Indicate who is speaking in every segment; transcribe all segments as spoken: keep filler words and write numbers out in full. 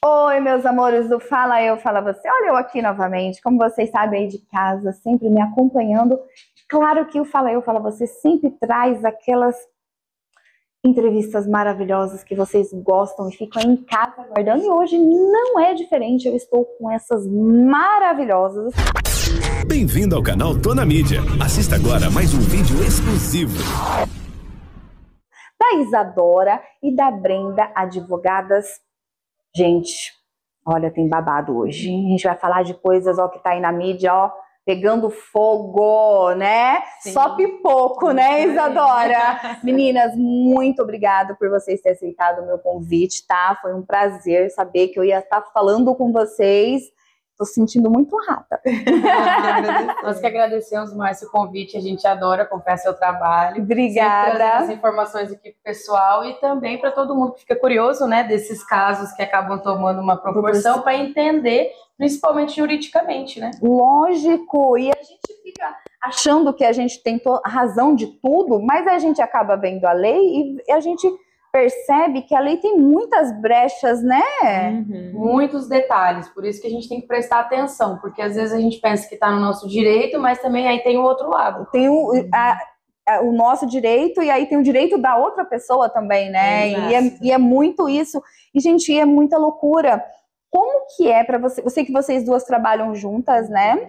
Speaker 1: Oi, meus amores do Fala Eu, Fala Você. Olha eu aqui novamente, como vocês sabem aí de casa, sempre me acompanhando. Claro que o Fala Eu, Fala Você sempre traz aquelas entrevistas maravilhosas que vocês gostam e ficam em casa aguardando. E hoje não é diferente, eu estou com essas maravilhosas.
Speaker 2: Bem-vindo ao canal Tô na Mídia. Assista agora mais um vídeo exclusivo.
Speaker 1: Da Isadora e da Brenda, advogadas. Gente, olha, tem babado hoje. A gente vai falar de coisas, ó, que tá aí na mídia, ó, pegando fogo, né? Sim. Só pipoco, né, Isadora? Meninas, muito obrigada por vocês terem aceitado o meu convite, tá? Foi um prazer saber que eu ia estar falando com vocês. Tô sentindo muito rata.
Speaker 3: Nós que agradecemos mais o convite, a gente adora acompanhar seu trabalho.
Speaker 1: Obrigada.
Speaker 3: As informações aqui pro pessoal e também para todo mundo que fica curioso, né, desses casos que acabam tomando uma proporção para entender, principalmente juridicamente, né?
Speaker 1: Lógico, e a gente fica achando que a gente tem razão de tudo, mas a gente acaba vendo a lei e a gente percebe que a lei tem muitas brechas, né?
Speaker 3: Uhum. Muitos detalhes, por isso que a gente tem que prestar atenção, porque às vezes a gente pensa que está no nosso direito, mas também aí tem o outro lado.
Speaker 1: Tem o, a, a, o nosso direito e aí tem o direito da outra pessoa também, né? E é, e é muito isso. E, gente, é muita loucura. Como que é para você? Eu sei que vocês duas trabalham juntas, né?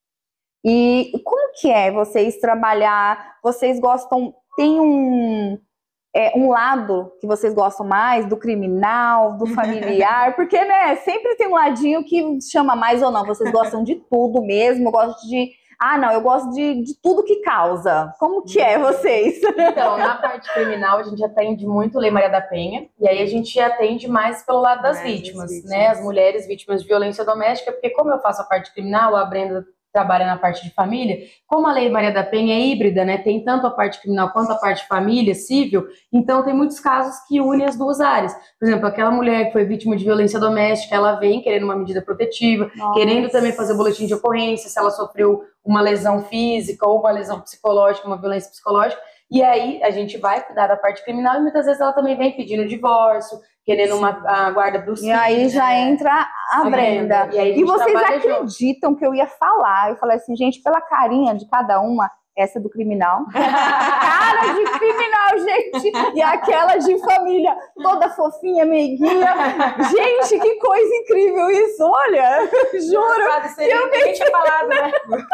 Speaker 1: E como que é vocês trabalhar? Vocês gostam... Tem um... É, um lado que vocês gostam mais, do criminal, do familiar, porque, né, sempre tem um ladinho que chama mais ou não, vocês gostam de tudo mesmo, gostam de, ah, não, eu gosto de, de tudo que causa. Como que é vocês?
Speaker 3: Então, na parte criminal, a gente atende muito Lei Maria da Penha, e aí a gente atende mais pelo lado das vítimas, vítimas, né, as mulheres vítimas de violência doméstica, porque como eu faço a parte criminal, a Brenda trabalha na parte de família, como a Lei Maria da Penha é híbrida, né, tem tanto a parte criminal quanto a parte de família, civil, então tem muitos casos que unem as duas áreas. Por exemplo, aquela mulher que foi vítima de violência doméstica, ela vem querendo uma medida protetiva, Nossa. querendo também fazer boletim de ocorrência, se ela sofreu uma lesão física ou uma lesão psicológica, uma violência psicológica, e aí a gente vai cuidar da parte criminal e muitas vezes ela também vem pedindo divórcio, querendo uma, a guarda dos filhos.
Speaker 1: E aí já né? entra a, a Brenda. Brenda. E, e vocês acreditam junto. Que eu ia falar? Eu falei assim, gente, pela carinha de cada uma, essa do criminal. Cara de criminal, gente. E aquela de família, toda fofinha, meiguinha. Gente, que coisa incrível isso. Olha, juro.
Speaker 3: Que eu nem tinha falado, né?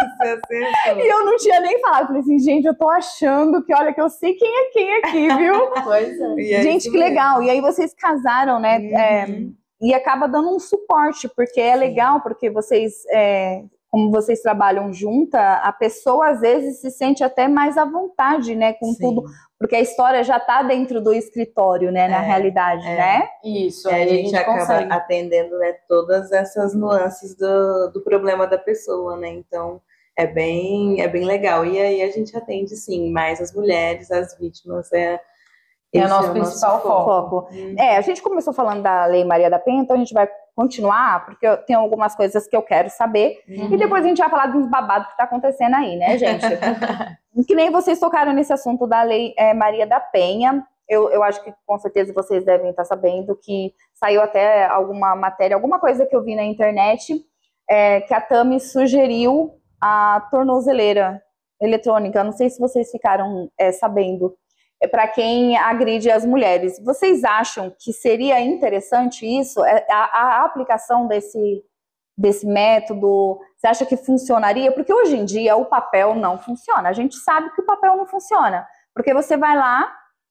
Speaker 1: E eu não tinha nem falado. Eu falei assim, gente, eu tô achando que, olha, que eu sei quem é quem aqui, viu?
Speaker 3: Pois é.
Speaker 1: Gente, que legal. E aí vocês casaram, né?
Speaker 3: Uhum.
Speaker 1: É, e acaba dando um suporte, porque é legal, porque vocês... É, como vocês trabalham junta, a pessoa às vezes se sente até mais à vontade, né, com Sim. tudo, porque a história já está dentro do escritório, né, na é, realidade, é. né?
Speaker 3: Isso,
Speaker 4: é, a, gente
Speaker 3: a gente
Speaker 4: acaba
Speaker 3: consegue.
Speaker 4: atendendo, né, todas essas nuances do, do problema da pessoa, né, então é bem, é bem legal, e aí a gente atende, sim, mais as mulheres, as vítimas, é...
Speaker 3: É o nosso principal foco.
Speaker 1: foco. Hum. É, a gente começou falando da Lei Maria da Penha, então a gente vai continuar, porque eu tenho algumas coisas que eu quero saber, uhum. e depois a gente vai falar dos babados que tá acontecendo aí, né, gente? Que nem vocês tocaram nesse assunto da Lei é, Maria da Penha, eu, eu acho que com certeza vocês devem estar sabendo que saiu até alguma matéria, alguma coisa que eu vi na internet, é, que a Tami sugeriu a tornozeleira eletrônica, não sei se vocês ficaram é, sabendo, para quem agride as mulheres. Vocês acham que seria interessante isso? A, a aplicação desse, desse método, você acha que funcionaria? Porque hoje em dia o papel não funciona. A gente sabe que o papel não funciona. Porque você vai lá,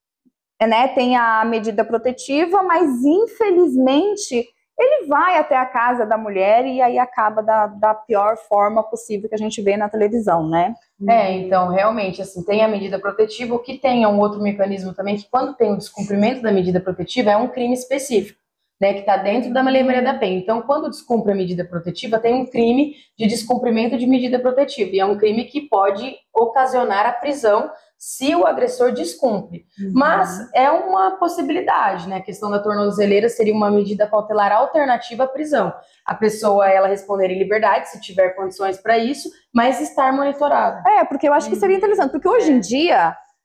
Speaker 1: né, tem a medida protetiva, mas infelizmente ele vai até a casa da mulher e aí acaba da, da pior forma possível que a gente vê na televisão, né?
Speaker 3: É, então, realmente, assim, tem a medida protetiva, o que tem é um outro mecanismo também, que quando tem o descumprimento da medida protetiva, é um crime específico, né, que está dentro da Lei Maria da Penha. Então, quando descumpre a medida protetiva, tem um crime de descumprimento de medida protetiva, e é um crime que pode ocasionar a prisão se o agressor descumpre. Uhum. Mas é uma possibilidade, né? A questão da tornozeleira seria uma medida cautelar alternativa à prisão. A pessoa, ela responder em liberdade, se tiver condições para isso, mas estar monitorado.
Speaker 1: É, porque eu acho que seria interessante, porque hoje em dia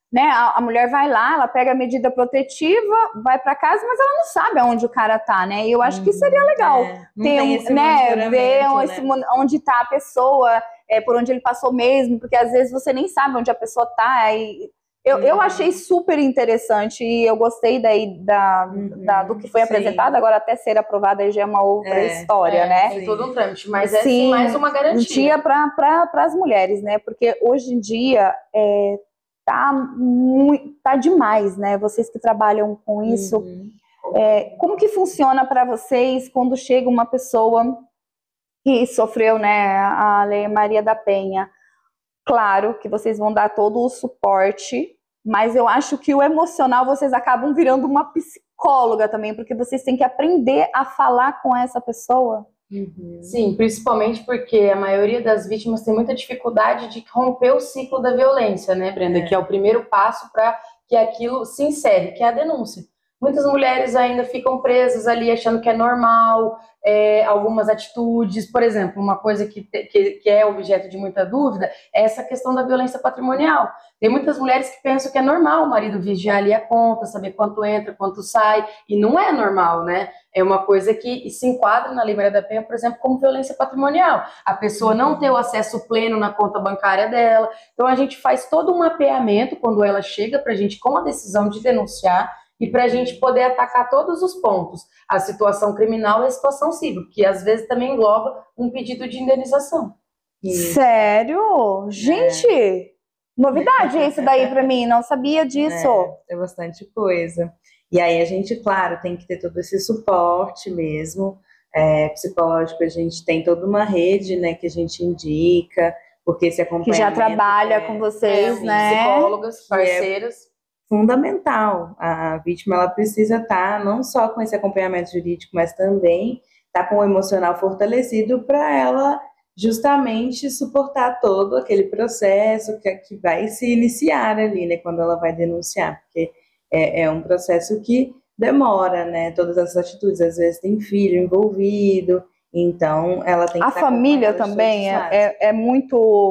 Speaker 1: né? A, a mulher vai lá, ela pega a medida protetiva, vai para casa, mas ela não sabe aonde o cara tá, né? E eu acho que seria legal
Speaker 4: É, não
Speaker 1: ter,
Speaker 4: tem esse
Speaker 1: né, ver
Speaker 4: monitoramento,
Speaker 1: esse,
Speaker 4: né?
Speaker 1: onde tá a pessoa, é, por onde ele passou mesmo, porque às vezes você nem sabe onde a pessoa tá. E eu,
Speaker 4: Uhum.
Speaker 1: eu achei super interessante e eu gostei daí da,
Speaker 4: Uhum,
Speaker 1: da, do que foi
Speaker 4: sim.
Speaker 1: apresentado. Agora até ser aprovado aí já é uma outra
Speaker 4: É,
Speaker 1: história,
Speaker 3: É,
Speaker 1: né?
Speaker 3: tem todo um trâmite, mas é
Speaker 1: Sim,
Speaker 3: sim mais uma garantia.
Speaker 1: dia para pra, as mulheres, né? Porque hoje em dia é, tá, muito, tá demais, né? Vocês que trabalham com isso,
Speaker 4: Uhum.
Speaker 1: é, como que funciona para vocês quando chega uma pessoa que sofreu, né, a Lei Maria da Penha? Claro que vocês vão dar todo o suporte, mas eu acho que o emocional vocês acabam virando uma psicóloga também, porque vocês têm que aprender a falar com essa pessoa.
Speaker 4: Uhum.
Speaker 3: Sim, principalmente porque a maioria das vítimas tem muita dificuldade de romper o ciclo da violência, né, Brenda?
Speaker 4: É.
Speaker 3: Que é o primeiro passo para que aquilo se encerre, que é a denúncia. Muitas mulheres ainda ficam presas ali achando que é normal, é, algumas atitudes, por exemplo, uma coisa que, que, que é objeto de muita dúvida é essa questão da violência patrimonial. Tem muitas mulheres que pensam que é normal o marido vigiar ali a conta, saber quanto entra, quanto sai, e não é normal, né? É uma coisa que se enquadra na Lei Maria da Penha, por exemplo, como violência patrimonial. A pessoa não ter o acesso pleno na conta bancária dela. Então a gente faz todo um mapeamento quando ela chega para a gente com a decisão de denunciar, e para a gente poder atacar todos os pontos, a situação criminal e a situação civil, que às vezes também engloba um pedido de indenização.
Speaker 4: Isso.
Speaker 1: Sério? Gente, é. Novidade isso daí para mim, não sabia disso.
Speaker 4: É, é bastante coisa. E aí a gente, claro, tem que ter todo esse suporte mesmo, é, psicológico. A gente tem toda uma rede, né, que a gente indica, porque esse acompanhamento...
Speaker 1: Que já trabalha
Speaker 4: é,
Speaker 1: com vocês,
Speaker 3: é,
Speaker 1: né?
Speaker 3: Psicólogas, parceiras...
Speaker 4: fundamental. A vítima, ela precisa estar não só com esse acompanhamento jurídico, mas também estar com o emocional fortalecido para ela justamente suportar todo aquele processo que, que vai se iniciar ali, né, quando ela vai denunciar, porque é, é um processo que demora, né, todas essas atitudes, às vezes tem filho envolvido, então ela tem que
Speaker 1: a
Speaker 4: estar
Speaker 1: família também é, é, é muito...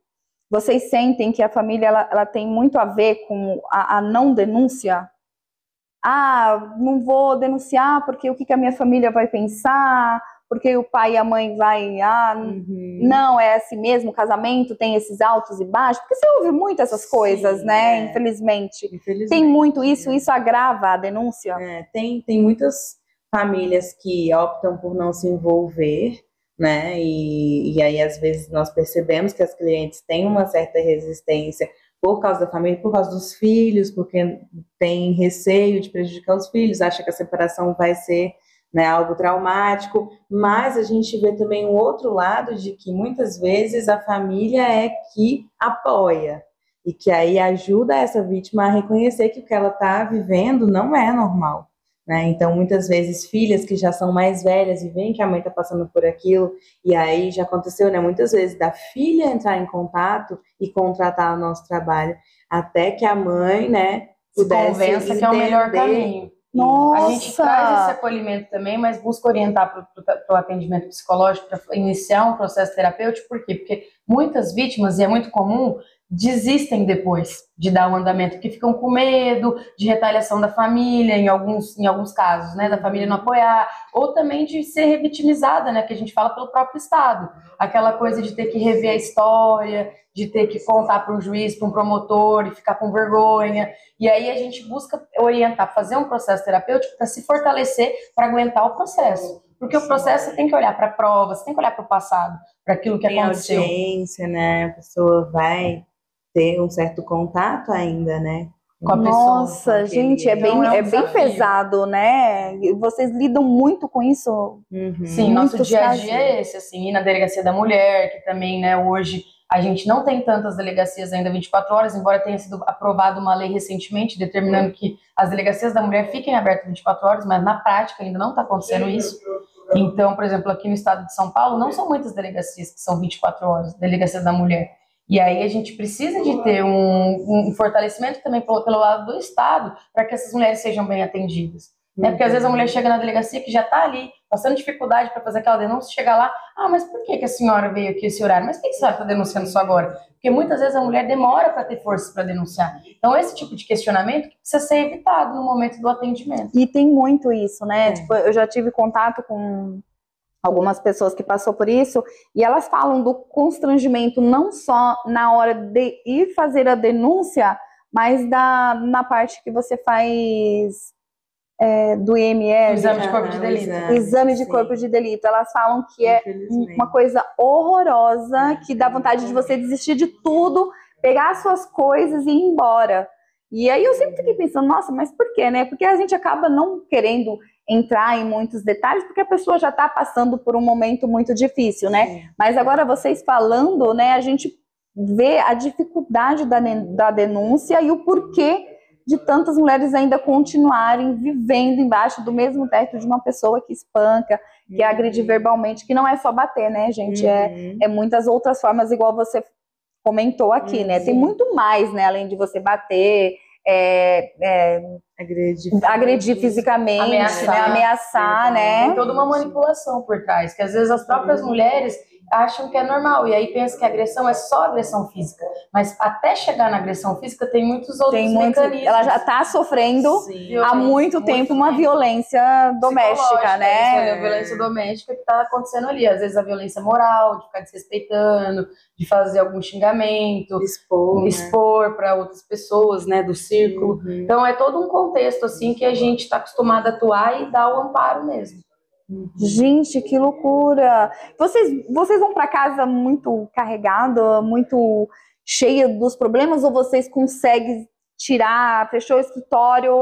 Speaker 1: Vocês sentem que a família ela, ela tem muito a ver com a, a não denúncia? Ah, não vou denunciar porque o que, que a minha família vai pensar? Porque o pai e a mãe vai... Ah,
Speaker 4: Uhum.
Speaker 1: não, é assim mesmo, o casamento tem esses altos e baixos. Porque você ouve muito essas
Speaker 4: Sim,
Speaker 1: coisas, né?
Speaker 4: É.
Speaker 1: Infelizmente.
Speaker 4: Infelizmente.
Speaker 1: Tem muito isso, isso agrava a denúncia?
Speaker 4: É, tem, tem muitas famílias que optam por não se envolver, né? E, e aí, às vezes, nós percebemos que as clientes têm uma certa resistência por causa da família, por causa dos filhos, porque tem receio de prejudicar os filhos, acha que a separação vai ser, né, algo traumático, mas a gente vê também um outro lado de que muitas vezes a família é que apoia e que aí ajuda essa vítima a reconhecer que o que ela está vivendo não é normal, né? Então, muitas vezes, filhas que já são mais velhas e veem que a mãe está passando por aquilo, e aí já aconteceu, né, muitas vezes, da filha entrar em contato e contratar o nosso trabalho, até que a mãe, né, pudesse
Speaker 3: convença que é o melhor caminho.
Speaker 1: Nossa.
Speaker 3: A gente traz esse acolhimento também, mas busca orientar para o atendimento psicológico, para iniciar um processo terapêutico. Por quê? Porque muitas vítimas, e é muito comum, desistem depois de dar o andamento, porque ficam com medo de retaliação da família, em alguns, em alguns casos, né, da família não apoiar, ou também de ser revitimizada, né, que a gente fala pelo próprio Estado. Aquela coisa de ter que rever a história, de ter que contar para um juiz, para um promotor, e ficar com vergonha. E aí a gente busca orientar, fazer um processo terapêutico para se fortalecer, para aguentar o processo. Porque o processo você tem que olhar para a prova, você tem que olhar para o passado, para aquilo que
Speaker 4: tem
Speaker 3: aconteceu.
Speaker 4: Audiência, né? A pessoa vai ter um certo contato ainda, né?
Speaker 3: Com a pessoa.
Speaker 1: Nossa, gente, é bem,
Speaker 3: Então, é um
Speaker 1: é bem
Speaker 3: desafio.
Speaker 1: pesado, né? Vocês lidam muito com isso?
Speaker 4: Uhum.
Speaker 3: Sim, nosso
Speaker 1: Muitos
Speaker 3: dia a
Speaker 1: casos.
Speaker 3: dia é esse, assim, e na Delegacia da Mulher, que também, né, hoje a gente não tem tantas delegacias ainda vinte e quatro horas, embora tenha sido aprovada uma lei recentemente determinando que as delegacias da mulher fiquem abertas vinte e quatro horas, mas na prática ainda não está acontecendo isso. Então, por exemplo, aqui no estado de São Paulo, não são muitas delegacias que são vinte e quatro horas, delegacia da mulher. E aí a gente precisa de ter um, um fortalecimento também pelo, pelo lado do Estado para que essas mulheres sejam bem atendidas. Né? Porque às vezes a mulher chega na delegacia que já está ali, passando dificuldade para fazer aquela denúncia, chega lá, ah, mas por que, que a senhora veio aqui esse horário? Mas por que você está denunciando só agora? Porque muitas vezes a mulher demora para ter força para denunciar. Então esse tipo de questionamento precisa ser evitado no momento do atendimento.
Speaker 1: E tem muito isso, né?
Speaker 4: É.
Speaker 1: Tipo, eu já tive contato com algumas pessoas que passou por isso, e elas falam do constrangimento não só na hora de ir fazer a denúncia, mas da, na parte que você faz... É, do I M L,
Speaker 3: Exame de corpo de delito.
Speaker 1: Exame, exame de
Speaker 4: sim.
Speaker 1: corpo de delito. Elas falam que é uma coisa horrorosa, que dá vontade de você desistir de tudo, pegar as suas coisas e ir embora. E aí eu sempre fiquei pensando, nossa, mas por quê, né? Porque a gente acaba não querendo entrar em muitos detalhes, porque a pessoa já está passando por um momento muito difícil, né? Sim. Mas agora vocês falando, né, a gente vê a dificuldade da, da denúncia e o porquê de tantas mulheres ainda continuarem vivendo embaixo do mesmo teto de uma pessoa que espanca, que uhum. agride verbalmente, que não é só bater, né, gente? Uhum. É, é muitas outras formas, igual você comentou aqui, uhum. né? Tem muito mais, né, além de você bater, é, é,
Speaker 4: agredir,
Speaker 1: agredir fisicamente, ameaçar, né? ameaçar, né?
Speaker 3: Tem toda uma manipulação por trás, que às vezes as próprias uhum. mulheres acham que é normal, e aí pensam que a agressão é só agressão física, mas até chegar na agressão física tem muitos outros tem mecanismos. Muito,
Speaker 1: ela já está sofrendo Sim. há muito, muito tempo uma tempo. violência doméstica, né?
Speaker 3: É a violência doméstica que está acontecendo ali, às vezes a violência moral, de ficar desrespeitando, de fazer algum xingamento,
Speaker 4: expor,
Speaker 3: expor né? para outras pessoas, né, do círculo. Uhum. Então é todo um contexto assim que a gente está acostumado a atuar e dar o amparo mesmo.
Speaker 1: Gente, que loucura! Vocês, vocês vão para casa muito carregada, muito cheia dos problemas, ou vocês conseguem tirar, fechou o escritório,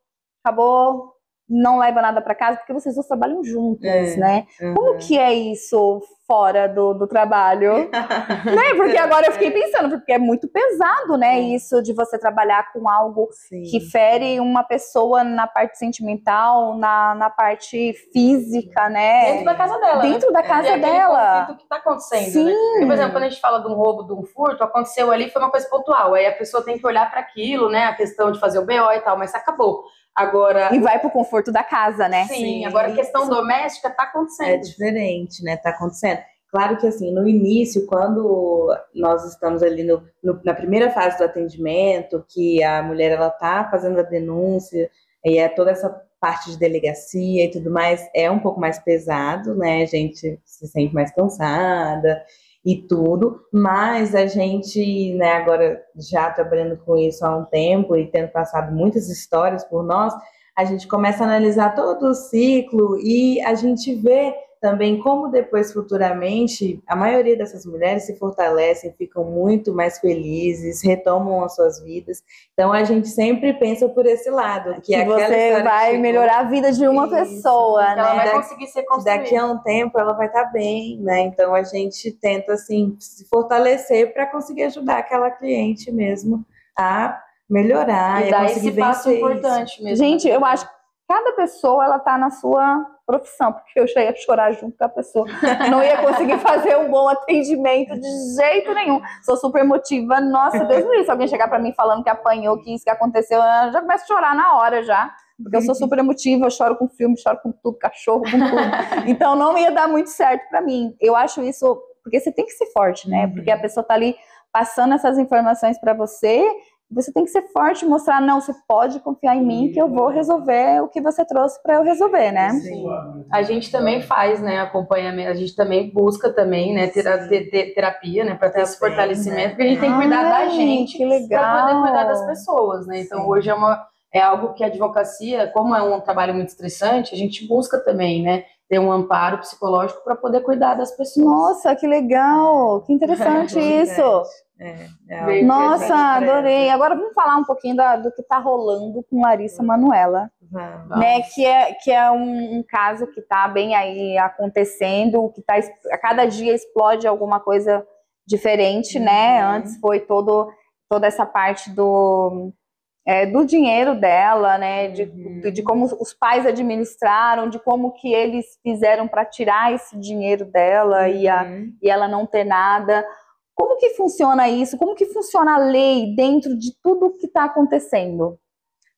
Speaker 1: acabou, não leva nada para casa, porque vocês dois trabalham juntos, é, né? Uhum. Como que é isso fora do, do trabalho? Né? Porque agora eu fiquei pensando, porque é muito pesado, né? É. Isso de você trabalhar com algo Sim. que fere uma pessoa na parte sentimental, na, na parte física, né?
Speaker 3: Dentro da casa dela.
Speaker 1: Dentro
Speaker 3: né?
Speaker 1: da casa
Speaker 3: é
Speaker 1: dela.
Speaker 3: conflito que tá acontecendo,
Speaker 1: Sim.
Speaker 3: né? Porque, por exemplo, quando a gente fala de um roubo, de um furto, aconteceu ali, foi uma coisa pontual. Aí a pessoa tem que olhar para aquilo, né? A questão de fazer o B O e tal, mas acabou. Agora,
Speaker 1: e vai pro conforto da casa, né?
Speaker 3: Sim, Sim. agora a questão doméstica tá acontecendo.
Speaker 4: É diferente, né? Tá acontecendo. Claro que assim, no início, quando nós estamos ali no, no, na primeira fase do atendimento, que a mulher ela tá fazendo a denúncia, e é toda essa parte de delegacia e tudo mais, é um pouco mais pesado, né? A gente se sente mais cansada e tudo, mas a gente, né, agora já trabalhando com isso há um tempo e tendo passado muitas histórias por nós, a gente começa a analisar todo o ciclo e a gente vê também como depois, futuramente, a maioria dessas mulheres se fortalecem, ficam muito mais felizes, retomam as suas vidas. Então, a gente sempre pensa por esse lado. Que,
Speaker 1: que você vai chegou, melhorar a vida de uma isso, pessoa, né?
Speaker 3: Ela vai conseguir ser construída.
Speaker 4: Daqui a um tempo, ela vai estar bem, né? Então, a gente tenta, assim, se fortalecer para conseguir ajudar aquela cliente mesmo a melhorar
Speaker 3: e,
Speaker 4: e a conseguir
Speaker 3: esse passo
Speaker 4: vencer
Speaker 3: importante
Speaker 4: isso.
Speaker 3: mesmo.
Speaker 1: Gente, eu acho que cada pessoa, ela tá na sua profissão, porque eu já ia chorar junto com a pessoa, não ia conseguir fazer um bom atendimento de jeito nenhum, sou super emotiva, nossa, Deus me livre, se alguém chegar pra mim falando que apanhou, que isso que aconteceu, eu já começo a chorar na hora já, porque eu sou super emotiva, eu choro com filme, choro com tudo, cachorro, com tudo, então não ia dar muito certo pra mim. Eu acho isso, porque você tem que ser forte, né, porque a pessoa tá ali passando essas informações pra você, você tem que ser forte e mostrar, não, você pode confiar em mim que eu vou resolver o que você trouxe para eu resolver, né?
Speaker 3: Sim. A gente também faz, né, acompanhamento, a gente também busca também, né, terapia, terapia né, para ter esse fortalecimento, porque a gente tem que cuidar
Speaker 1: Ai,
Speaker 3: da gente para poder cuidar das pessoas, né? Então, Sim. hoje é uma é algo que a advocacia, como é um trabalho muito estressante, a gente busca também, né, ter um amparo psicológico para poder cuidar das pessoas.
Speaker 1: Nossa, que legal, que interessante é, isso.
Speaker 4: É, é
Speaker 1: Nossa, adorei. Agora vamos falar um pouquinho da, do que está rolando com Larissa Manoela,
Speaker 4: uhum.
Speaker 1: né? Que é, que é um, um caso que está bem aí acontecendo, que tá, a cada dia explode alguma coisa diferente, uhum. né? Antes foi todo, toda essa parte do, é, do dinheiro dela, né? De, uhum. de como os pais administraram, de como que eles fizeram para tirar esse dinheiro dela uhum. e, a, e ela não ter nada. Como que funciona isso? Como que funciona a lei dentro de tudo que está acontecendo?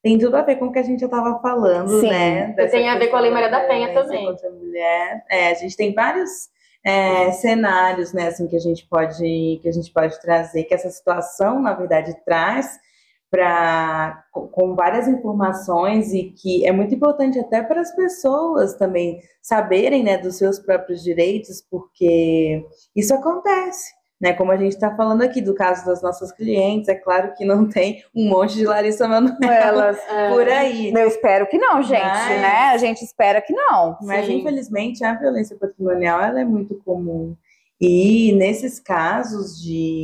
Speaker 4: tem tudo a ver com o que a gente já estava falando,
Speaker 1: Sim.
Speaker 4: né?
Speaker 3: Tem a ver com a Lei Maria da Penha também.
Speaker 4: Contra a mulher. É, a gente tem vários é, cenários, né, assim, que a gente pode que a gente pode trazer, que essa situação, na verdade, traz para com, com várias informações e que é muito importante até para as pessoas também saberem, né, dos seus próprios direitos, porque isso acontece. Né, como a gente está falando aqui do caso das nossas clientes, é claro que não tem um monte de Larissa Manoela por aí.
Speaker 1: Eu espero que não, gente,
Speaker 4: mas,
Speaker 1: né? A gente espera que não.
Speaker 4: Mas,
Speaker 3: Sim.
Speaker 4: infelizmente, a violência patrimonial ela é muito comum. E nesses casos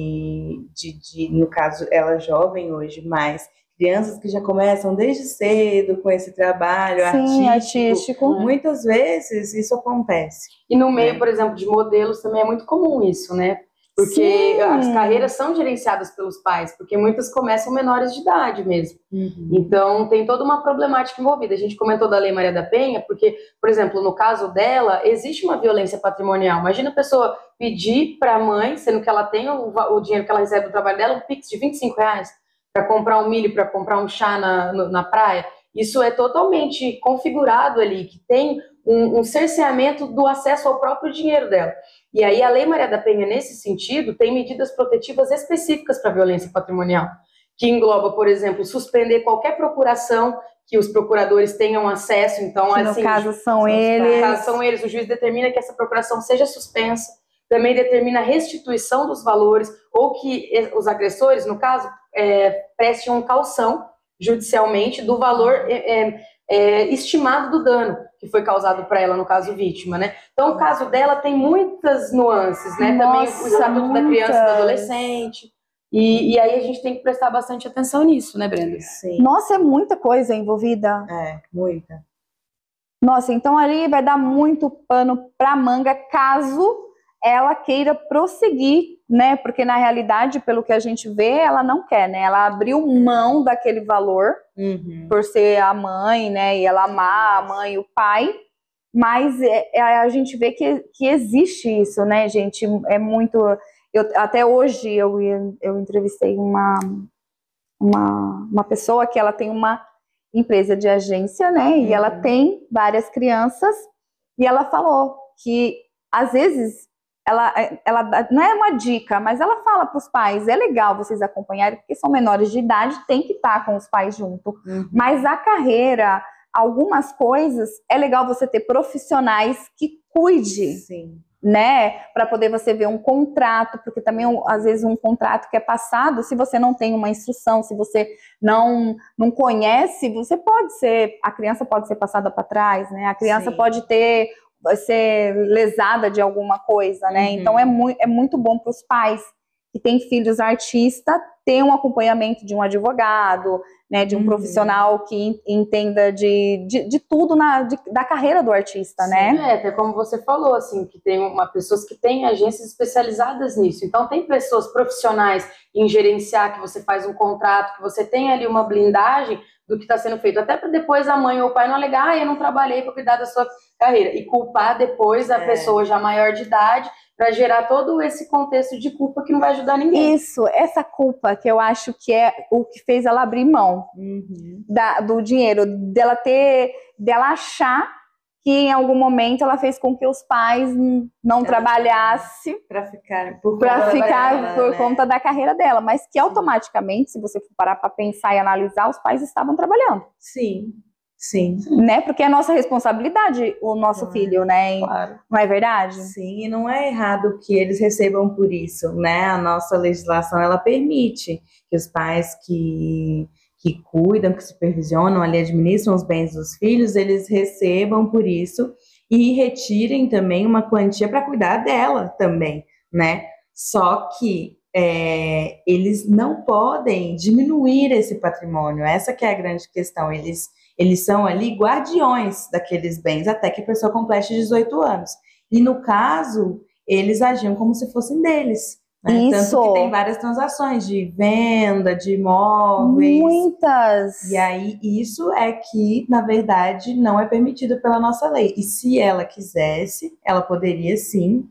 Speaker 4: de, de, de, no caso, ela jovem hoje, mas crianças que já começam desde cedo com esse trabalho
Speaker 1: Sim,
Speaker 4: artístico,
Speaker 1: artístico.
Speaker 4: muitas vezes isso acontece.
Speaker 3: E no meio,
Speaker 4: É.
Speaker 3: por exemplo, de modelos também é muito comum isso, né? Porque
Speaker 1: Sim.
Speaker 3: as carreiras são gerenciadas pelos pais, porque muitas começam menores de idade mesmo.
Speaker 4: Uhum.
Speaker 3: Então, tem toda uma problemática envolvida. A gente comentou da Lei Maria da Penha, porque, por exemplo, no caso dela, existe uma violência patrimonial. Imagina a pessoa pedir para a mãe, sendo que ela tem o, o dinheiro que ela recebe do trabalho dela, um Pix de vinte e cinco reais, para comprar um milho, para comprar um chá na, no, na praia. Isso é totalmente configurado ali, que tem um, um cerceamento do acesso ao próprio dinheiro dela. E aí a Lei Maria da Penha, nesse sentido, tem medidas protetivas específicas para a violência patrimonial, que engloba, por exemplo, suspender qualquer procuração que os procuradores tenham acesso. Então,
Speaker 1: Que
Speaker 3: assim,
Speaker 1: no caso são
Speaker 3: no
Speaker 1: eles.
Speaker 3: caso são eles, o juiz determina que essa procuração seja suspensa, também determina a restituição dos valores, ou que os agressores, no caso, é, prestem uma caução judicialmente do valor é, é, estimado do dano que foi causado para ela, no caso vítima, né? Então, o caso dela tem muitas nuances, né?
Speaker 1: Nossa,
Speaker 3: também o Estatuto da Criança e do
Speaker 1: muitas.
Speaker 3: Adolescente. E, e aí a gente tem que prestar bastante atenção nisso, né, Brenda?
Speaker 4: Sim.
Speaker 1: Nossa, é muita coisa envolvida.
Speaker 4: É, muita.
Speaker 1: Nossa, então ali vai dar muito pano para manga caso ela queira prosseguir, né? Porque na realidade, pelo que a gente vê, ela não quer, né? Ela abriu mão daquele valor
Speaker 4: Uhum.
Speaker 1: por ser a mãe, né? E ela amar a mãe e o pai. Mas é, é, a gente vê que, que existe isso, né, gente? É muito. Eu, até hoje eu, eu entrevistei uma, uma, uma pessoa que ela tem uma empresa de agência, né? E
Speaker 4: Uhum.
Speaker 1: ela tem várias crianças, e ela falou que às vezes ela, ela não é uma dica, mas ela fala para os pais: é legal vocês acompanharem, porque são menores de idade, tem que estar com os pais junto.
Speaker 4: Uhum.
Speaker 1: Mas a carreira, algumas coisas, é legal você ter profissionais que cuide,
Speaker 4: Sim.
Speaker 1: né, para poder você ver um contrato, porque também às vezes um contrato que é passado, se você não tem uma instrução, se você não não conhece, você pode ser, a criança pode ser passada para trás, né, a criança
Speaker 4: Sim.
Speaker 1: pode ter, ser lesada de alguma coisa, né,
Speaker 4: Uhum.
Speaker 1: então é, mu é muito bom para os pais que têm filhos artistas ter um acompanhamento de um advogado, né, de um
Speaker 4: Uhum.
Speaker 1: profissional que entenda de, de, de tudo na, de, da carreira do artista,
Speaker 3: Sim,
Speaker 1: né?
Speaker 3: É, até como você falou, assim, que tem uma, pessoas que têm agências especializadas nisso. Então, tem pessoas profissionais em gerenciar, que você faz um contrato, que você tem ali uma blindagem do que está sendo feito. Até para depois a mãe ou o pai não alegar: ah, eu não trabalhei para cuidar da sua carreira. E culpar depois a
Speaker 4: É.
Speaker 3: pessoa já maior de idade, para gerar todo esse contexto de culpa que não vai ajudar ninguém.
Speaker 1: Isso, essa culpa que eu acho que é o que fez ela abrir mão
Speaker 4: Uhum.
Speaker 1: da, do dinheiro, dela ter, dela achar que em algum momento ela fez com que os pais não trabalhassem
Speaker 4: Para ficar por
Speaker 1: para
Speaker 4: conta
Speaker 1: ficar
Speaker 4: dela,
Speaker 1: por
Speaker 4: né?
Speaker 1: conta da carreira dela, mas que automaticamente, se você for parar para pensar e analisar, os pais estavam trabalhando,
Speaker 4: Sim, sim.
Speaker 1: né? Porque é nossa responsabilidade o nosso
Speaker 4: Claro,
Speaker 1: filho, né?
Speaker 3: Claro.
Speaker 1: Não é verdade?
Speaker 4: Sim, e não é errado que eles recebam por isso, né? A nossa legislação, ela permite que os pais que, que cuidam, que supervisionam, ali administram os bens dos filhos, eles recebam por isso e retirem também uma quantia para cuidar dela também, né? Só que é, eles não podem diminuir esse patrimônio, essa que é a grande questão. Eles, eles são ali guardiões daqueles bens até que a pessoa complete dezoito anos. E no caso, eles agiam como se fossem deles. Né?
Speaker 1: Isso.
Speaker 4: Tanto que tem várias transações de venda, de imóveis.
Speaker 1: Muitas.
Speaker 4: E aí, isso é que, na verdade, não é permitido pela nossa lei. E se ela quisesse, ela poderia sim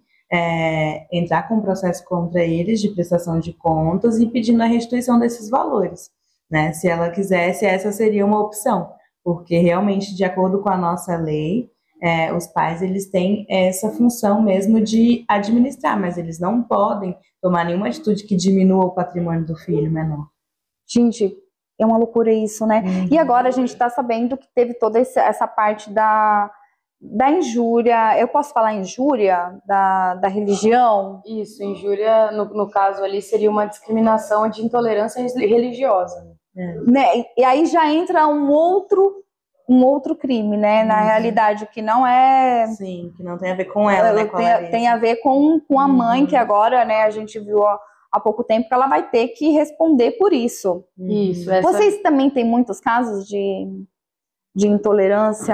Speaker 4: é, entrar com um processo contra eles de prestação de contas e pedindo a restituição desses valores. né? Se ela quisesse, essa seria uma opção, porque realmente, de acordo com a nossa lei, é, os pais eles têm essa função mesmo de administrar, mas eles não podem tomar nenhuma atitude que diminua o patrimônio do filho menor.
Speaker 1: Gente, é uma loucura isso, né? Uhum. E agora a gente está sabendo que teve toda essa parte da, da injúria. Eu posso falar injúria da, da religião?
Speaker 3: Isso, injúria, no, no caso ali, seria uma discriminação de intolerância religiosa.
Speaker 1: É. Né? E aí já entra um outro, um outro crime, né? Na uhum. realidade, que não é...
Speaker 4: Sim, que não tem a ver com ela, né? Com
Speaker 1: tem, a tem a ver com, com a uhum. mãe, que agora, né, a gente viu... Ó, há pouco tempo que ela vai ter que responder por isso.
Speaker 3: Isso. Essa...
Speaker 1: Vocês também têm muitos casos de, de intolerância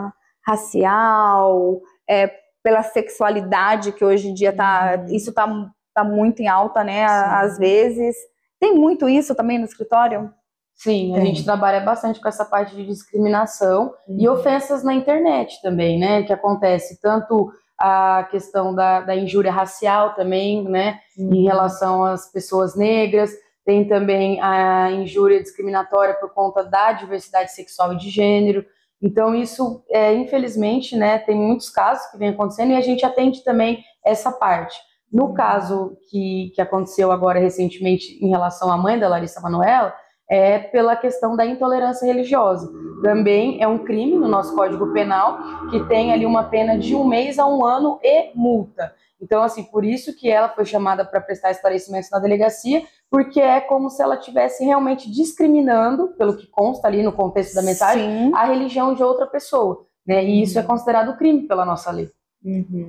Speaker 1: racial, é, pela sexualidade, que hoje em dia tá, uhum. isso tá, tá muito em alta, né, Sim. às vezes. Tem muito isso também no escritório?
Speaker 3: Sim, a Tem. gente trabalha bastante com essa parte de discriminação uhum. e ofensas na internet também, né, que acontece tanto... a questão da, da injúria racial também, né, uhum. em relação às pessoas negras, tem também a injúria discriminatória por conta da diversidade sexual e de gênero. Então isso, é, infelizmente, né, tem muitos casos que vem acontecendo e a gente atende também essa parte. No uhum. caso que, que aconteceu agora recentemente em relação à mãe da Larissa Manoela, é pela questão da intolerância religiosa. Também é um crime no nosso Código Penal, que tem ali uma pena de um mês a um ano e multa. Então, assim, por isso que ela foi chamada para prestar esclarecimentos na delegacia, porque é como se ela estivesse realmente discriminando, pelo que consta ali no contexto da mensagem, Sim. a religião de outra pessoa, né? E isso é considerado crime pela nossa lei.
Speaker 1: Uhum.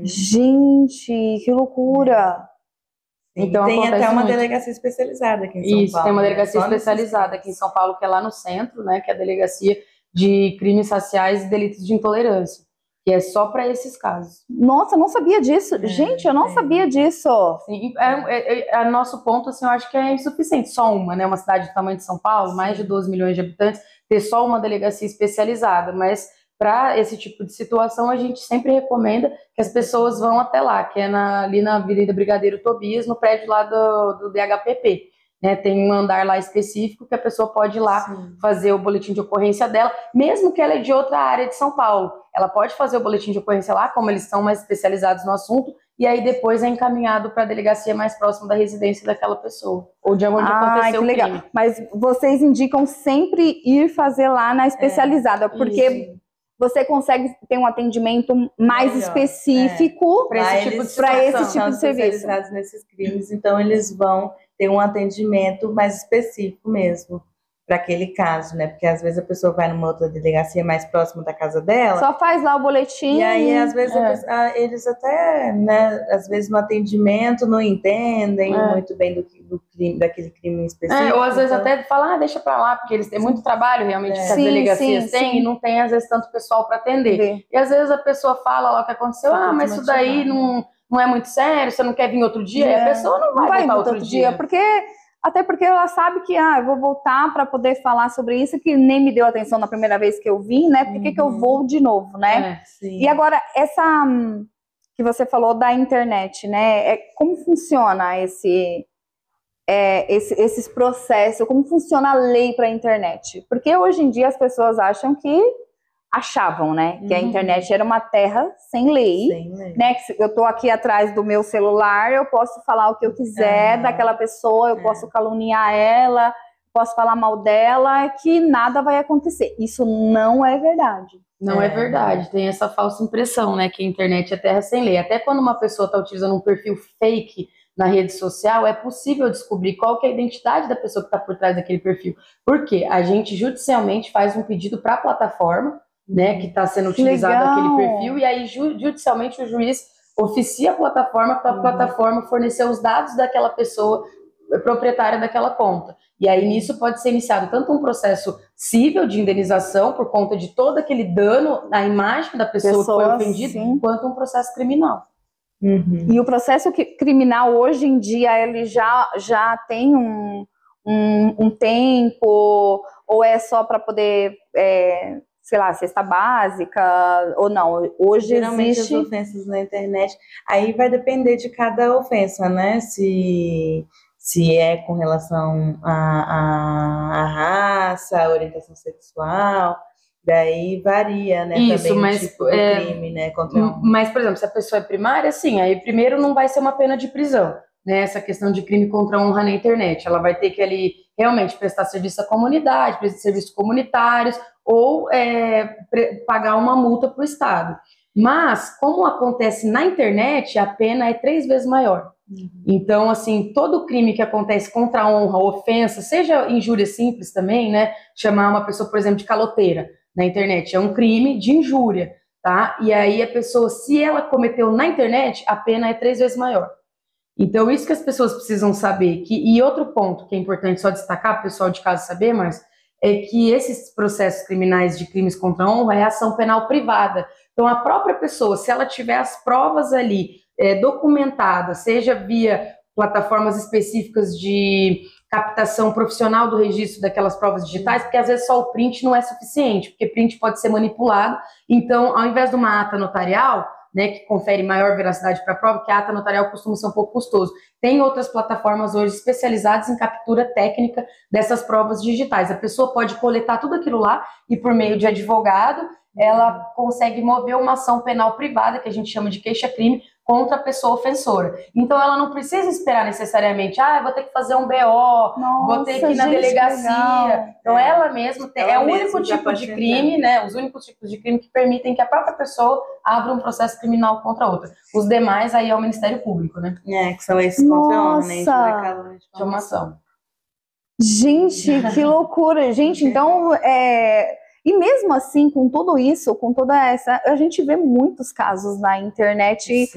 Speaker 1: Gente, que loucura!
Speaker 4: Então, tem até uma muito. delegacia especializada aqui em São
Speaker 3: Isso,
Speaker 4: Paulo.
Speaker 3: Isso, tem uma delegacia né? especializada aqui em São Paulo, que é lá no centro, né, que é a Delegacia de Crimes Raciais e Delitos de Intolerância, que é só para esses casos.
Speaker 1: Nossa, eu não sabia disso. É, Gente, eu não é. sabia disso.
Speaker 3: Sim, é, é, é, é nosso ponto, assim, eu acho que é insuficiente. Só uma, né, uma cidade do tamanho de São Paulo, Sim. mais de doze milhões de habitantes, ter só uma delegacia especializada, mas... para esse tipo de situação, a gente sempre recomenda que as pessoas vão até lá, que é na, ali na Avenida Brigadeiro Tobias, no prédio lá do, do D H P P. Né? Tem um andar lá específico que a pessoa pode ir lá Sim. fazer o boletim de ocorrência dela, mesmo que ela é de outra área de São Paulo. Ela pode fazer o boletim de ocorrência lá, como eles são mais especializados no assunto, e aí depois é encaminhado para a delegacia mais próxima da residência daquela pessoa, ou de onde ah, aconteceu que legal. o crime.
Speaker 1: Mas vocês indicam sempre ir fazer lá na especializada, é, porque... Isso. Você consegue ter um atendimento mais Melhor, específico
Speaker 3: é. para esse, tipo de,
Speaker 1: esse tipo de serviço.
Speaker 4: Especializados nesses crimes, então eles vão ter um atendimento mais específico mesmo para aquele caso, né? Porque às vezes a pessoa vai numa outra delegacia mais próxima da casa dela.
Speaker 1: Só faz lá o boletim.
Speaker 4: E aí, às vezes, é. pessoa, eles até, né, às vezes no atendimento não entendem é. muito bem do, do crime, daquele crime específico.
Speaker 3: É, ou às vezes então... até falam, ah, deixa pra lá, porque eles têm muito trabalho realmente é. que as sim, delegacias sim, têm sim. e não tem, às vezes, tanto pessoal para atender. Sim. E às vezes a pessoa fala lá o que aconteceu, ah, mas isso daí não, não é muito sério, você não quer vir outro dia? É. E a pessoa não vai, não vai voltar outro, outro dia. dia.
Speaker 1: Porque... Até porque ela sabe que, ah, eu vou voltar para poder falar sobre isso, que nem me deu atenção na primeira vez que eu vim, né? Por que uhum. que eu vou de novo, né?
Speaker 3: É,
Speaker 1: e agora, essa que você falou da internet, né? É, como funciona esse, é, esse, esses processos? Como funciona a lei para a internet? Porque hoje em dia as pessoas acham que... achavam, né, que uhum. a internet era uma terra sem lei, sem lei. né, que eu tô aqui atrás do meu celular, eu posso falar o que eu quiser uhum. daquela pessoa, eu é. posso caluniar ela, posso falar mal dela, que nada vai acontecer. Isso não é verdade.
Speaker 3: Não é. é verdade, tem essa falsa impressão, né, que a internet é terra sem lei. Até quando uma pessoa está utilizando um perfil fake na rede social, é possível descobrir qual que é a identidade da pessoa que está por trás daquele perfil. Por quê? A gente judicialmente faz um pedido para a plataforma, né, que está sendo utilizado Legal. aquele perfil, e aí judicialmente o juiz oficia a plataforma para a uhum. plataforma fornecer os dados daquela pessoa proprietária daquela conta. E aí nisso pode ser iniciado tanto um processo civil de indenização por conta de todo aquele dano na imagem da pessoa, pessoa que foi ofendida, sim. quanto um processo criminal.
Speaker 1: Uhum. E o processo criminal hoje em dia ele já, já tem um, um, um tempo, ou é só para poder... É, sei lá, cesta básica, ou não, hoje
Speaker 4: Geralmente
Speaker 1: existe...
Speaker 4: as ofensas na internet, aí vai depender de cada ofensa, né, se, se é com relação à raça, à orientação sexual, daí varia, né,
Speaker 3: Isso,
Speaker 4: também
Speaker 3: mas,
Speaker 4: o tipo de
Speaker 3: é,
Speaker 4: crime, né, contra um...
Speaker 3: Mas, por exemplo, se a pessoa é primária, sim, aí primeiro não vai ser uma pena de prisão, né, essa questão de crime contra a honra na internet, ela vai ter que ali realmente prestar serviço à comunidade, prestar serviços comunitários, ou é, pagar uma multa para o Estado. Mas, como acontece na internet, a pena é três vezes maior. Uhum. Então, assim, todo crime que acontece contra a honra, ofensa, seja injúria simples também, né, chamar uma pessoa, por exemplo, de caloteira na internet, é um crime de injúria, tá? E aí a pessoa, se ela cometeu na internet, a pena é três vezes maior. Então, isso que as pessoas precisam saber. Que, e outro ponto que é importante só destacar, para o pessoal de casa saber, mas é que esses processos criminais de crimes contra a honra é ação penal privada. Então, a própria pessoa, se ela tiver as provas ali é, documentadas, seja via plataformas específicas de captação profissional do registro daquelas provas digitais, porque às vezes só o print não é suficiente, porque print pode ser manipulado. Então, ao invés de uma ata notarial, né, que confere maior veracidade para a prova, que a ata notarial costuma ser um pouco custoso. Tem outras plataformas hoje especializadas em captura técnica dessas provas digitais. A pessoa pode coletar tudo aquilo lá e, por meio de advogado, ela consegue mover uma ação penal privada, que a gente chama de queixa-crime, contra a pessoa ofensora. Então, ela não precisa esperar necessariamente, ah, vou ter que fazer um B O, Nossa, vou ter que ir na gente, delegacia. Legal. Então, é. ela mesma tem, ela é o único tipo de crime, né? Os únicos tipos de crime que permitem que a própria pessoa abra um processo criminal contra a outra. Os demais aí é o Ministério Público, né?
Speaker 4: É, que são esses contra a honra, né?
Speaker 3: De difamação.
Speaker 1: Gente, que loucura. Gente, então, é... E mesmo assim, com tudo isso, com toda essa... A gente vê muitos casos na internet,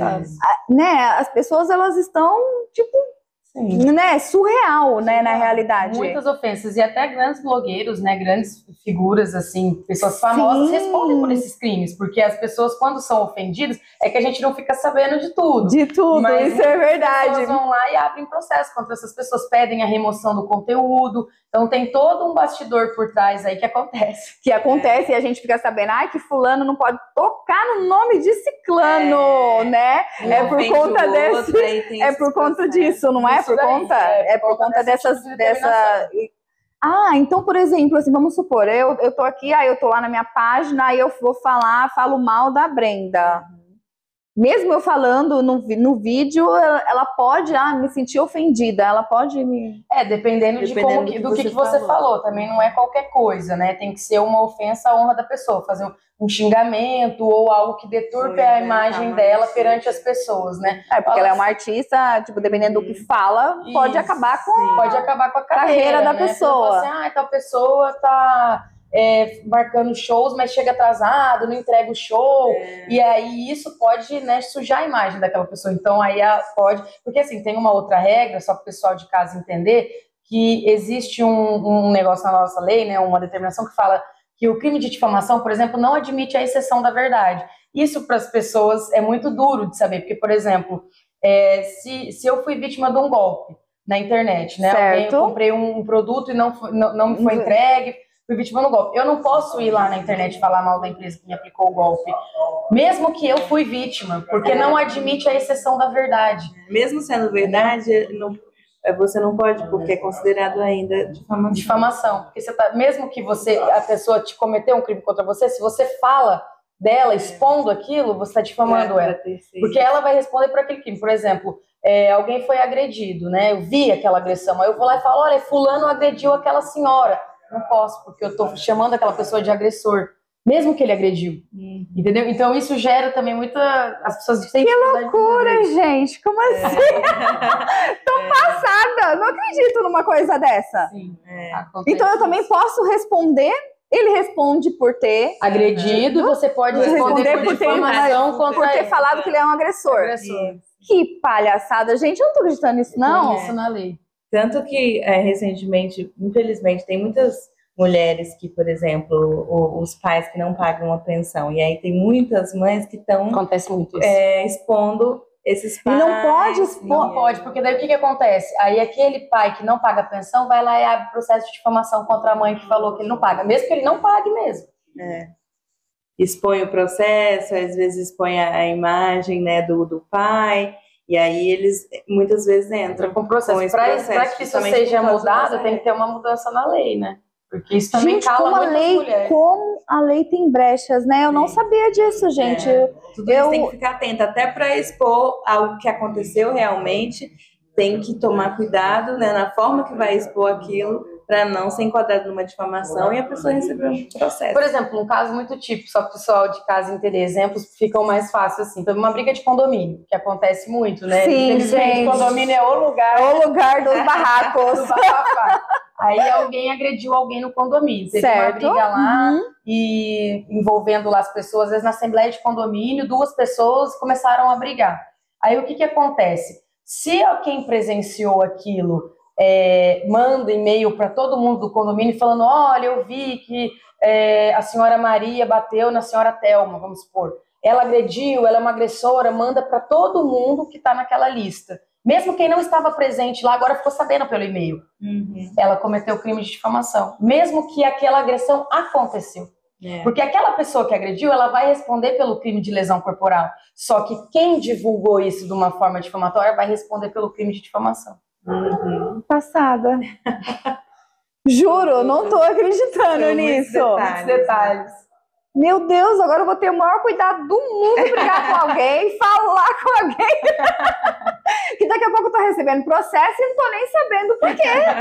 Speaker 1: né? As pessoas, elas estão, tipo... Sim. Né, surreal, né, na realidade.
Speaker 3: Muitas ofensas, e até grandes blogueiros, né, grandes figuras, assim, pessoas famosas Sim. respondem por esses crimes, porque as pessoas, quando são ofendidas, é que a gente não fica sabendo de tudo.
Speaker 1: De tudo, mas isso é verdade.
Speaker 3: As pessoas vão lá e abrem processo contra essas pessoas, pedem a remoção do conteúdo, então tem todo um bastidor por trás aí que acontece.
Speaker 1: Que acontece é. E a gente fica sabendo, ai, que fulano não pode tocar no nome de ciclano, é. né? Um é por conta desse... É por conta disso, não é? É por conta, é, é por conta, conta dessas, tipo de dessa... Ah, então, por exemplo, assim, vamos supor, eu, eu tô aqui, aí eu tô lá na minha página, aí eu vou falar, falo mal da Brenda. Mesmo eu falando no, no vídeo, ela, ela pode ah, me sentir ofendida, ela pode me...
Speaker 3: É, dependendo, dependendo de como, do que, do que, que você falou. falou, também não é qualquer coisa, né? Tem que ser uma ofensa à honra da pessoa, fazer um, um xingamento ou algo que deturpe Foi, a imagem dela perante as pessoas, né?
Speaker 1: É, porque ela, ela é uma artista, tipo, dependendo do que fala, Isso, pode acabar com
Speaker 3: sim. pode acabar com a carreira,
Speaker 1: carreira da
Speaker 3: né?
Speaker 1: pessoa.
Speaker 3: Assim, ah, tal pessoa tá... É, marcando shows, mas chega atrasado, não entrega o show, é. e aí isso pode, né, sujar a imagem daquela pessoa. Então aí a, pode, porque assim, tem uma outra regra, só para o pessoal de casa entender, que existe um, um negócio na nossa lei, né, uma determinação que fala que o crime de difamação, por exemplo, não admite a exceção da verdade. Isso para as pessoas é muito duro de saber, porque, por exemplo, é, se, se eu fui vítima de um golpe na internet, né,
Speaker 1: certo.
Speaker 3: eu comprei um produto e não, foi, não, não me foi entregue, fui vítima do golpe. Eu não posso ir lá na internet e falar mal da empresa que me aplicou o golpe, mesmo que eu fui vítima, porque não admite a exceção da verdade.
Speaker 4: Mesmo sendo verdade, não, você não pode, porque é considerado ainda difamação.
Speaker 3: Difamação. Porque você tá, mesmo que você, a pessoa te cometeu um crime contra você, se você fala dela expondo aquilo, você está difamando é, ela. Porque ela vai responder por aquele crime. Por exemplo, é, alguém foi agredido, né? Eu vi aquela agressão, aí eu vou lá e falo, olha, fulano agrediu aquela senhora. Não posso, porque eu tô chamando aquela pessoa de agressor, mesmo que ele agrediu, uhum. entendeu? Então isso gera também muita... As pessoas têm
Speaker 1: que loucura, gente, como assim? É. Tô é. passada, não acredito numa coisa dessa. Sim, é. Então eu também posso responder, ele responde por ter...
Speaker 3: Agredido, você pode responder, responder por, por ter difamação
Speaker 1: contra por ter ele. falado que ele é um agressor. agressor. Que palhaçada, gente, eu não tô acreditando nisso, não.
Speaker 3: Isso na lei.
Speaker 4: Tanto que, é, recentemente, infelizmente, tem muitas mulheres que, por exemplo, o, os pais que não pagam a pensão, e aí tem muitas mães que estão é, expondo esses pais.
Speaker 1: E não pode expor.
Speaker 3: Não pode, porque daí o que, que acontece? Aí aquele pai que não paga a pensão vai lá e abre processo de difamação contra a mãe que falou que ele não paga, mesmo que ele não pague mesmo.
Speaker 4: É. Expõe o processo, às vezes expõe a, a imagem, né, do, do pai. E aí eles muitas vezes entram
Speaker 3: com processo. Para que isso seja mudado, tem que ter uma mudança na lei, né? Porque isso também
Speaker 1: gente,
Speaker 3: cala
Speaker 1: como a
Speaker 3: muitas
Speaker 1: lei,
Speaker 3: mulheres.
Speaker 1: como a lei tem brechas, né? Eu não
Speaker 4: Sim.
Speaker 1: sabia disso, gente.
Speaker 4: É, tudo
Speaker 1: eu
Speaker 4: isso tem que ficar atento, até para expor algo que aconteceu realmente, tem que tomar cuidado, né, na forma que vai expor aquilo, para não ser enquadrado numa difamação e a pessoa receber um processo.
Speaker 3: Por exemplo, um caso muito típico, só para o pessoal de casa entender, exemplos ficam mais fáceis assim, uma briga de condomínio, que acontece muito, né?
Speaker 1: Sim, gente.
Speaker 3: Condomínio é o lugar,
Speaker 1: é o lugar dos barracos.
Speaker 3: do bafafá. Aí alguém agrediu alguém no condomínio, teve
Speaker 1: certo.
Speaker 3: uma briga lá
Speaker 1: uhum.
Speaker 3: e envolvendo lá as pessoas, às vezes na assembleia de condomínio, duas pessoas começaram a brigar. Aí o que que acontece? Se quem presenciou aquilo é, manda e-mail para todo mundo do condomínio falando, olha, eu vi que é, a senhora Maria bateu na senhora Thelma, vamos supor. Ela agrediu, ela é uma agressora, manda para todo mundo que está naquela lista. Mesmo quem não estava presente lá, agora ficou sabendo pelo e-mail.
Speaker 4: Uhum.
Speaker 3: Ela cometeu crime de difamação. Mesmo que aquela agressão aconteceu.
Speaker 4: É.
Speaker 3: Porque aquela pessoa que agrediu, ela vai responder pelo crime de lesão corporal. Só que quem divulgou isso de uma forma difamatória vai responder pelo crime de difamação.
Speaker 4: Uhum.
Speaker 1: Passada. Juro, não tô acreditando
Speaker 4: São
Speaker 1: nisso.
Speaker 4: Detalhes,
Speaker 3: detalhes.
Speaker 1: Meu Deus, agora eu vou ter o maior cuidado do mundo brigar com alguém, falar com alguém. Que daqui a pouco eu tô recebendo processo e não tô nem sabendo por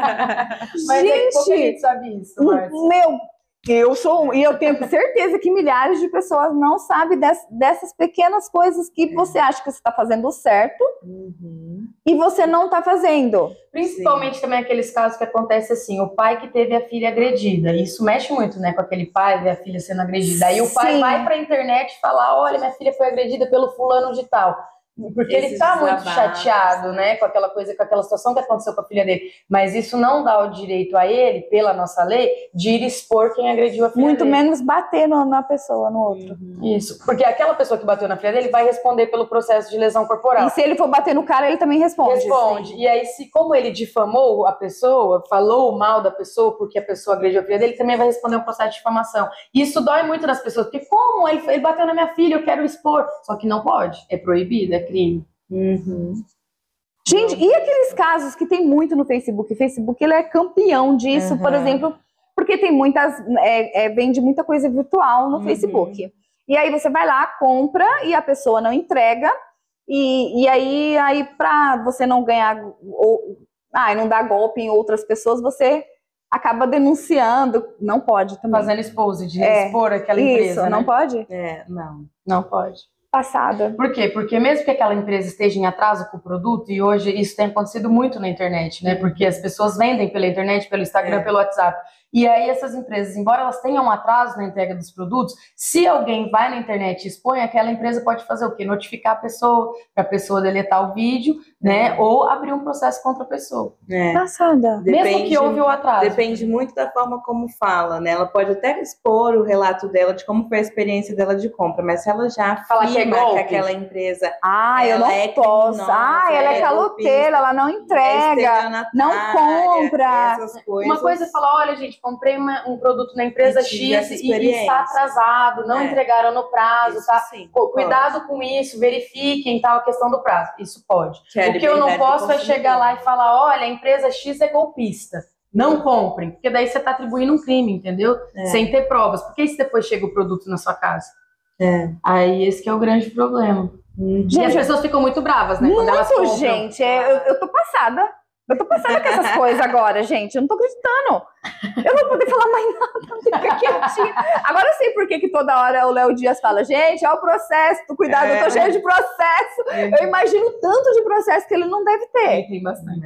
Speaker 1: quê.
Speaker 3: Mas
Speaker 1: gente,
Speaker 3: é pouca gente sabe isso, Márcia.
Speaker 1: Meu, eu sou, e eu tenho certeza que milhares de pessoas não sabem des, dessas pequenas coisas que você acha que você está fazendo certo
Speaker 4: Uhum.
Speaker 1: e você não está fazendo.
Speaker 3: Principalmente Sim. também aqueles casos que acontecem assim, o pai que teve a filha agredida. Isso mexe muito, né, com aquele pai, ver a filha sendo agredida. Aí o pai
Speaker 1: Sim.
Speaker 3: vai pra internet e fala, olha, minha filha foi agredida pelo fulano de tal. Porque
Speaker 4: Esses
Speaker 3: ele tá muito
Speaker 4: desabafos.
Speaker 3: chateado, né, com aquela coisa, com aquela situação que aconteceu com a filha dele. Mas isso não dá o direito a ele, pela nossa lei, de ir expor quem agrediu a filha
Speaker 1: Muito
Speaker 3: dele.
Speaker 1: menos bater no, na pessoa, no outro.
Speaker 4: Uhum.
Speaker 3: Isso, porque aquela pessoa que bateu na filha dele vai responder pelo processo de lesão corporal.
Speaker 1: E se ele for bater no cara, ele também responde.
Speaker 3: Responde. E aí, se como ele difamou a pessoa, falou mal da pessoa porque a pessoa agrediu a filha dele, também vai responder um processo de difamação. E isso dói muito nas pessoas, porque como ele, ele bateu na minha filha, eu quero expor. Só que não pode, é proibido, é crime.
Speaker 4: Uhum.
Speaker 1: Gente, e aqueles casos que tem muito no Facebook? O Facebook, ele é campeão disso,
Speaker 4: Uhum.
Speaker 1: por exemplo, porque tem muitas, é, é, vende muita coisa virtual no
Speaker 4: Uhum.
Speaker 1: Facebook. E aí você vai lá, compra e a pessoa não entrega, e, e aí, aí para você não ganhar, ou, ah, não dar golpe em outras pessoas, você acaba denunciando. Não pode também.
Speaker 3: Fazendo expose, de
Speaker 1: É,
Speaker 3: expor aquela
Speaker 1: Isso,
Speaker 3: empresa,
Speaker 1: não
Speaker 3: né?
Speaker 1: pode?
Speaker 4: É, não.
Speaker 3: Não pode.
Speaker 1: Passada.
Speaker 3: Por quê? Porque mesmo que aquela empresa esteja em atraso com o produto, e hoje isso tem acontecido muito na internet, né? Porque as pessoas vendem pela internet, pelo Instagram,
Speaker 4: É.
Speaker 3: pelo WhatsApp. E aí essas empresas, embora elas tenham um atraso na entrega dos produtos, se alguém vai na internet e expõe, aquela empresa pode fazer o quê? Notificar a pessoa, para a pessoa deletar o vídeo, né? Ou abrir um processo contra a pessoa.
Speaker 4: É.
Speaker 1: Passada.
Speaker 3: Mesmo
Speaker 4: Depende-
Speaker 3: que houve o atraso.
Speaker 4: Depende muito da forma como fala, né? Ela pode até expor o relato dela de como foi a experiência dela de compra, mas se ela já
Speaker 3: Fala que é
Speaker 4: afirma
Speaker 3: golpe.
Speaker 4: que aquela empresa
Speaker 1: Ah, eu
Speaker 4: Ela
Speaker 1: não
Speaker 4: é
Speaker 1: posso.
Speaker 4: criminosa,
Speaker 1: Ah, ela é
Speaker 4: ela é
Speaker 1: caloteira,
Speaker 4: golpista,
Speaker 1: ela não
Speaker 4: é
Speaker 1: entrega.
Speaker 4: estelionatária,
Speaker 1: não compra.
Speaker 4: essas coisas.
Speaker 3: Uma coisa é falar, olha, gente, comprei uma- um produto na empresa
Speaker 4: E tive essa
Speaker 3: X e, e está
Speaker 4: experiência.
Speaker 3: atrasado, não
Speaker 4: É.
Speaker 3: entregaram no prazo,
Speaker 4: Isso
Speaker 3: tá?
Speaker 4: sim,
Speaker 3: Cu- Cuidado com isso, verifiquem tal a questão do prazo. Isso pode.
Speaker 4: Que é a
Speaker 3: o que eu não
Speaker 4: liberdade do
Speaker 3: posso é
Speaker 4: consumidor.
Speaker 3: chegar lá e falar, olha, a empresa X é golpista. Não comprem, porque daí você está atribuindo um crime, entendeu?
Speaker 4: É.
Speaker 3: Sem ter provas. Por que se depois chega o produto na sua casa?
Speaker 4: É.
Speaker 3: Aí esse que é o grande problema.
Speaker 4: Uhum.
Speaker 3: E as pessoas ficam muito bravas, né? Quando elas
Speaker 1: Muito,
Speaker 3: compram.
Speaker 1: gente. é, Eu, eu tô passada. Eu tô passada com essas coisas agora, gente. Eu não tô acreditando. Eu não vou poder falar mais nada. Fica quietinha. Agora eu sei por que que toda hora o Léo Dias fala, gente, é o processo, tu cuidado, eu tô
Speaker 4: É.
Speaker 1: cheio de processo. Eu imagino tanto de processo que ele não deve ter.
Speaker 3: Tem bastante.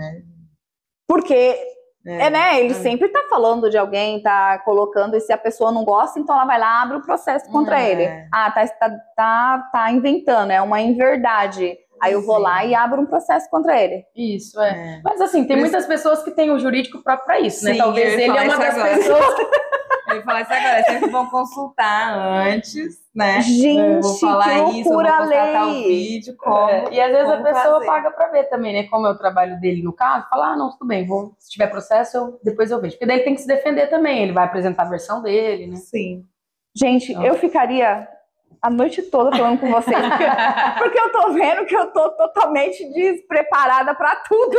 Speaker 1: Porque, é, né, ele
Speaker 4: É.
Speaker 1: sempre tá falando de alguém, tá colocando, e se a pessoa não gosta, então ela vai lá, abre o processo contra
Speaker 4: É.
Speaker 1: ele. Ah, tá, tá, tá, tá inventando, é uma inverdade. Aí eu vou
Speaker 4: Sim.
Speaker 1: lá e abro um processo contra ele.
Speaker 3: Isso, é.
Speaker 4: É.
Speaker 3: Mas assim, tem
Speaker 4: Por
Speaker 3: muitas pessoas que têm o jurídico próprio para isso, né?
Speaker 4: Sim,
Speaker 3: Talvez
Speaker 4: eu ia
Speaker 3: ele é
Speaker 4: falar
Speaker 3: uma
Speaker 4: isso
Speaker 3: das
Speaker 4: agora.
Speaker 3: pessoas.
Speaker 4: Eu ia falar isso agora, é sempre bom consultar antes, né?
Speaker 1: Gente,
Speaker 4: Eu vou falar
Speaker 1: que
Speaker 4: isso, eu vou
Speaker 1: loucura a
Speaker 4: postar tal
Speaker 1: lei.
Speaker 4: vídeo, como.
Speaker 3: É, e às vezes a
Speaker 4: como
Speaker 3: pessoa
Speaker 4: fazer.
Speaker 3: paga pra ver também, né? Como é o trabalho dele no caso, fala, ah, não, tudo bem, vou, se tiver processo, eu, depois eu vejo. Porque daí ele tem que se defender também, ele vai apresentar a versão dele, né?
Speaker 4: Sim.
Speaker 1: Gente,
Speaker 3: Não.
Speaker 1: eu ficaria a noite toda falando com vocês, porque, porque eu tô vendo que eu tô totalmente despreparada para tudo.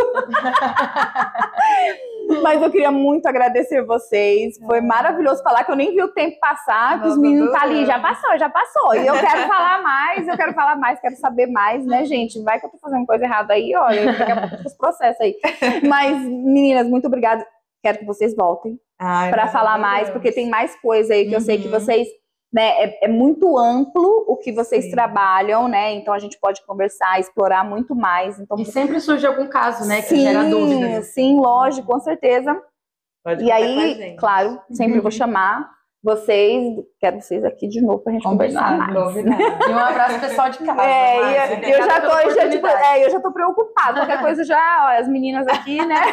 Speaker 1: Mas eu queria muito agradecer vocês. Foi maravilhoso falar, que eu nem vi o tempo passar, que os meninos tá ali, já passou, já passou. E eu quero falar mais, eu quero falar mais, quero saber mais, né, gente? Vai que eu tô fazendo coisa errada aí, olha, daqui a pouco os processos aí. Mas, meninas, muito obrigada. Quero que vocês voltem para falar mais, porque tem mais coisa aí que uhum. eu sei que vocês... Né, é, é muito amplo o que vocês Sim. trabalham, né? Então a gente pode conversar, explorar muito mais. Então,
Speaker 3: e sempre surge algum caso, né? Que
Speaker 1: sim,
Speaker 3: gera dúvidas.
Speaker 1: Sim, lógico, com certeza.
Speaker 4: Pode
Speaker 1: e aí, claro, sempre vou chamar vocês, quero vocês aqui de novo pra gente conversar mais.
Speaker 3: E um abraço pessoal de casa.
Speaker 1: É, e eu, eu, já tô, já, tipo, é, eu já tô preocupada. Qualquer coisa já, ó, as meninas aqui, né?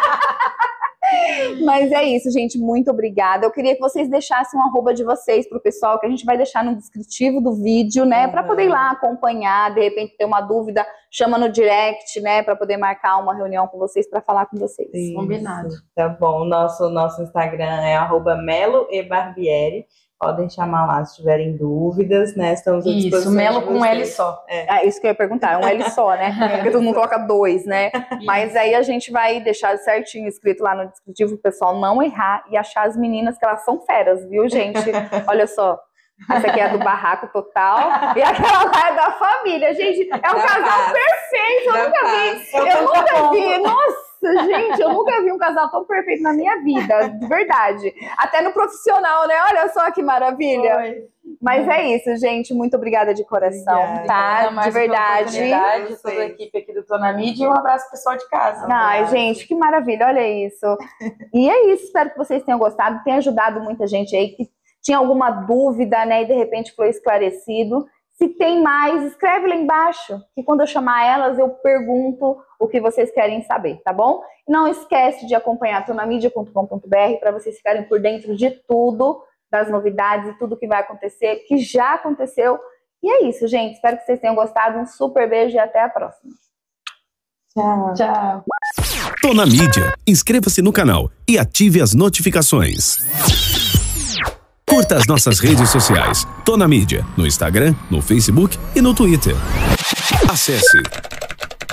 Speaker 1: Mas é isso, gente, muito obrigada. Eu queria que vocês deixassem um arroba de vocês pro pessoal, que a gente vai deixar no descritivo do vídeo, né, uhum. para poder ir lá acompanhar, de repente ter uma dúvida, chama no direct, né, para poder marcar uma reunião com vocês, para falar com vocês.
Speaker 4: Isso.
Speaker 3: Combinado.
Speaker 4: Tá bom, nosso, nosso Instagram é arroba Melo e Barbieri. Podem chamar lá se tiverem dúvidas, né? Estamos à disposição.
Speaker 3: Isso, Melo com L só.
Speaker 1: É. é isso que eu ia perguntar, é um L só, né? Porque todo mundo coloca dois, né? Isso. Mas aí a gente vai deixar certinho escrito lá no descritivo, o pessoal não errar e achar as meninas, que elas são feras, viu, gente? Olha só. Essa aqui é a do barraco total e aquela lá é da família. Gente, é um da casal paz. perfeito. Eu da nunca paz. vi. Eu, eu nunca vi. Nossa! Gente, eu nunca vi um casal tão perfeito na minha vida, de verdade. Até no profissional, né? Olha só que maravilha. Oi. Mas é isso, gente. Muito obrigada de coração, obrigada. tá? Mais de verdade.
Speaker 3: Toda a equipe aqui do Tô na Mídia e um abraço pessoal de casa.
Speaker 1: Ai, gente, que maravilha. Olha isso. E é isso. Espero que vocês tenham gostado. Tenha ajudado muita gente aí que tinha alguma dúvida, né? E de repente foi esclarecido. Se tem mais, escreve lá embaixo, que quando eu chamar elas, eu pergunto o que vocês querem saber, tá bom? Não esquece de acompanhar tonamidia ponto com ponto br para vocês ficarem por dentro de tudo, das novidades e tudo que vai acontecer, que já aconteceu. E é isso, gente. Espero que vocês tenham gostado. Um super beijo e até a próxima.
Speaker 3: Tchau. Tchau.
Speaker 2: Tô na Mídia. Inscreva-se no canal e ative as notificações. Curta as nossas redes sociais. Tô na Mídia, no Instagram, no Facebook e no Twitter. Acesse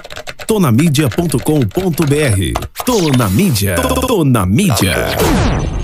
Speaker 2: tonamidia ponto com ponto br. Tô na Mídia. Tô na Mídia.